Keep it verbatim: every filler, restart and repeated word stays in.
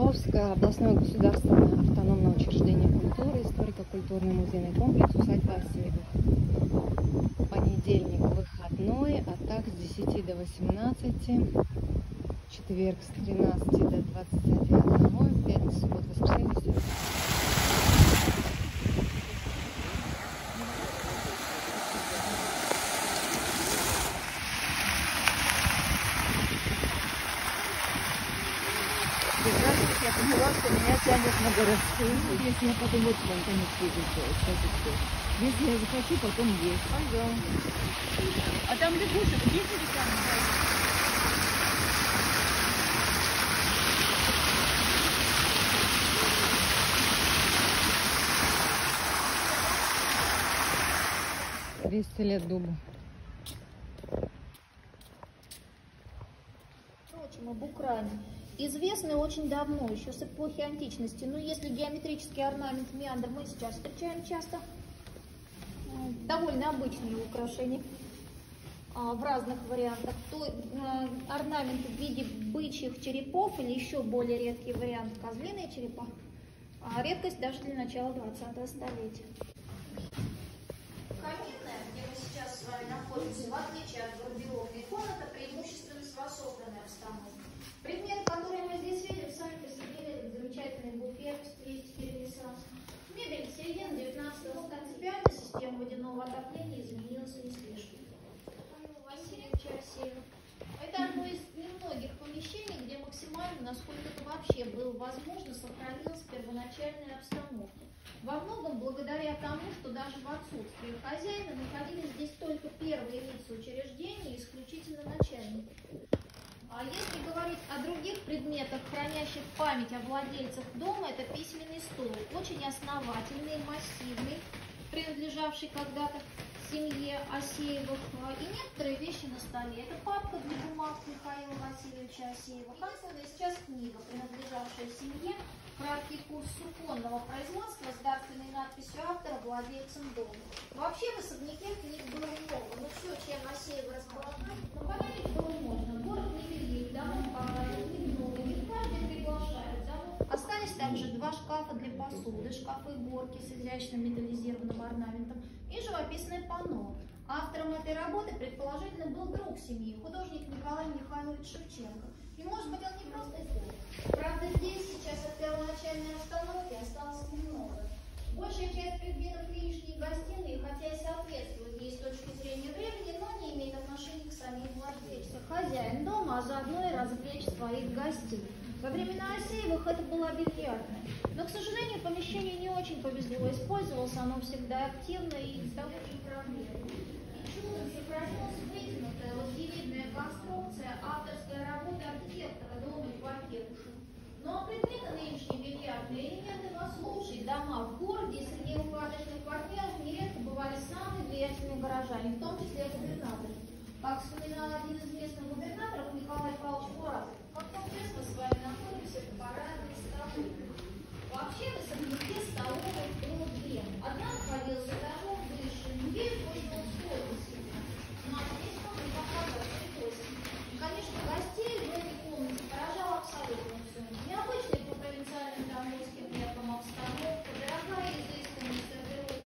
Московское областное государственное автономное учреждение культуры, историко-культурный музейный комплекс усадьба Асеевых. Понедельник выходной, а так с десяти до восемнадцати, четверг с тринадцати до двадцати одного, пятница, суббота, воскресенье, среда. Я поняла, что меня тянет на городскую. Если я потом вот вам конец выйду, если я захочу, потом есть. Ага. А там лягушек видели там? двести лет дубу. Впрочем, об Украине известны очень давно, еще с эпохи античности. Но если геометрический орнамент меандр мы сейчас встречаем часто, довольно обычные украшения в разных вариантах, то орнамент в виде бычьих черепов или еще более редкий вариант козлиные черепа, редкость даже для начала двадцатого столетия. Каминная, где мы сейчас с вами находимся, в отличие от гардеробной комнаты, преимущественно способная обстановка. Предметы, которые мы здесь видим, сами по себе этот замечательный буфет в стилистике Ренессанса. Мебель середины девятнадцатого принципиально система водяного отопления изменилась не слишком. Васильевича Асеева. Это одно из немногих помещений, где максимально, насколько это вообще было возможно, сохранилась первоначальная обстановка. Во многом благодаря тому, что даже в отсутствии хозяина находились здесь только первые лица учреждения и исключительно начальники. А если говорить о других предметах, хранящих память о владельцах дома, это письменный стол, очень основательный, массивный, принадлежавший когда-то семье Асеевых, и некоторые вещи на столе. Это папка для бумаг Михаила Васильевича Асеева, концовая сейчас книга, принадлежавшая семье, краткий курс суконного производства с дарственной надписью автора владельцем дома. Вообще в особняке книг было много, но все, чем Асеевы располагали, напомнить было можно. Город невелик, домов немного, не каждый приглашает. Остались также два шкафа для посуды, шкафы-горки с изящным металлизированным орнаментом и живописное панно. Автором этой работы, предположительно, был друг семьи, художник Николай Михайлович Шевченко. И, может быть, он не просто сделал. Правда, здесь сейчас от первоначальной обстановки осталось немного. Большая часть предметов нынешней гостиной, хотя и соответствует ей с точки зрения времени, но не имеет отношения к самим владельцам. Хозяин дома, а заодно и развлечь своих гостей. Во времена Асеевых это была бильярдная. Но, к сожалению, помещение не очень повезло. Использовалось оно всегда активно и с того же проблемой. И чудом сохранилась вытянутая лазеридная конструкция авторской работы архитектора дома и квартируши. Но предметы нынешней бильярдной элементы послушай, дома в городе среди укладочных партнеров нередко бывали самыми влиятельными горожане, в том числе губернаторы. Как вспоминал один из местных губернаторов Николай Павлович Муратов, как-то в детстве с вами